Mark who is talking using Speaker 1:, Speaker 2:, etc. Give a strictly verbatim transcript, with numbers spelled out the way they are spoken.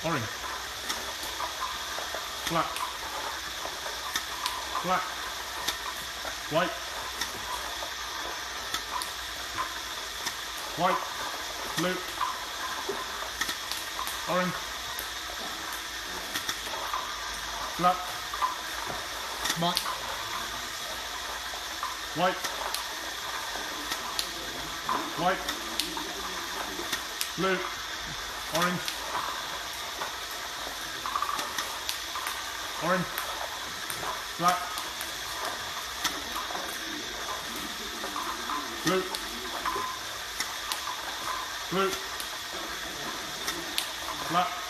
Speaker 1: orange, black, black, white, white, blue, orange, black,
Speaker 2: Mike.
Speaker 1: white, white, blue, orange, orange, black, blue, blue, black,